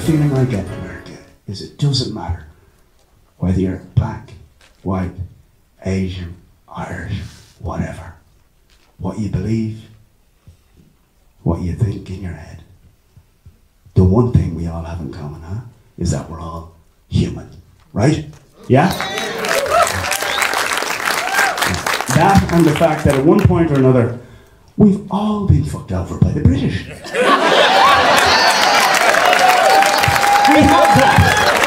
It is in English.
feeling I get in America is it doesn't matter whether you're black, white, Asian, Irish, whatever. What you believe, what you think in your head. The one thing we all have in common, is that we're all human, right? Yeah? That and the fact that at one point or another, we've all been fucked over by the British. We have that.